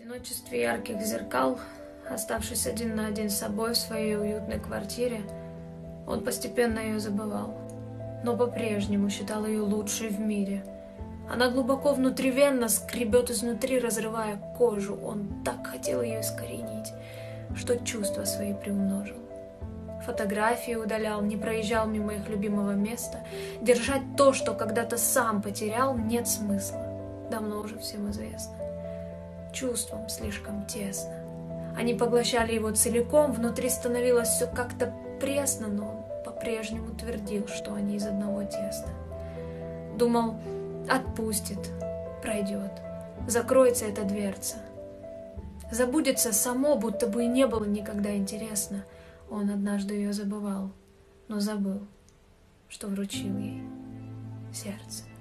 одиночестве ярких зеркал, оставшись один на один с собой в своей уютной квартире, он постепенно ее забывал, но по-прежнему считал ее лучшей в мире. Она глубоко внутривенно скребет изнутри, разрывая кожу. Он так хотел ее искоренить, что чувства свои приумножил. Фотографии удалял, не проезжал мимо их любимого места. Держать то, что когда-то сам потерял, нет смысла. Давно уже всем известно. Чувствам слишком тесно. Они поглощали его целиком, внутри становилось все как-то пресно, но он по-прежнему твердил, что они из одного теста. Думал, отпустит, пройдет, закроется эта дверца. Забудется само, будто бы и не было никогда интересно. Он однажды ее забывал, но забыл, что вручил ей сердце.